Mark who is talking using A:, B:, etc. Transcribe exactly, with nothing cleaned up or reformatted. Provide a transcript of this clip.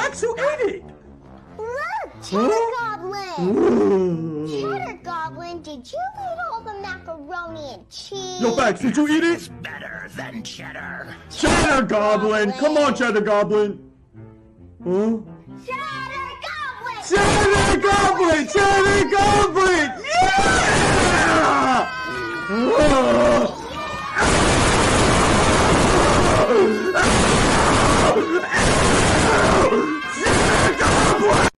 A: Bax, who ate it?
B: Look, Cheddar
A: huh?
B: Goblin. Cheddar Goblin, did you eat all the macaroni and cheese?
A: Yo, Bax, did you eat it?
C: It's better than cheddar.
A: Cheddar Goblin! Come on, Cheddar Goblin! Huh?
B: Cheddar Goblin!
A: Cheddar Goblin! Cheddar Goblin!